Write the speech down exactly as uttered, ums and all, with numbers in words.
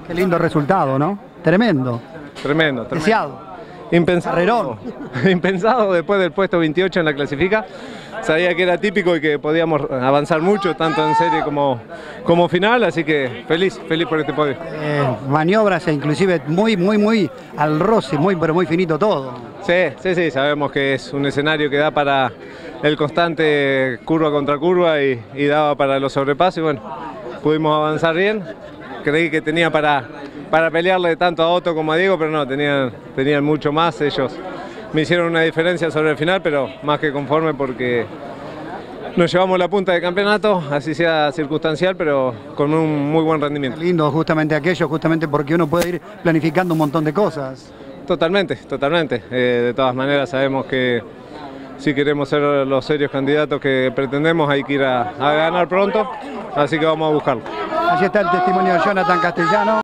Qué lindo resultado, ¿no? Tremendo. Tremendo, tremendo. Deseado. Impensado. Carrerón. Impensado después del puesto veintiocho en la clasifica. Sabía que era típico y que podíamos avanzar mucho, tanto en serie como, como final, así que feliz, feliz por este podio. Eh, maniobras e inclusive muy, muy, muy al roce, muy, pero muy finito todo. Sí, sí, sí, sabemos que es un escenario que da para el constante curva contra curva y, y daba para los sobrepasos y bueno, pudimos avanzar bien. Creí que tenía para, para pelearle tanto a Otto como a Diego, pero no, tenían, tenían mucho más. Ellos me hicieron una diferencia sobre el final, pero más que conforme porque nos llevamos la punta de campeonato, así sea circunstancial, pero con un muy buen rendimiento. Qué lindo justamente aquello, justamente porque uno puede ir planificando un montón de cosas. Totalmente, totalmente. Eh, de todas maneras sabemos que si queremos ser los serios candidatos que pretendemos hay que ir a, a ganar pronto, así que vamos a buscarlo. Allí está el testimonio de Jonathan Castellano.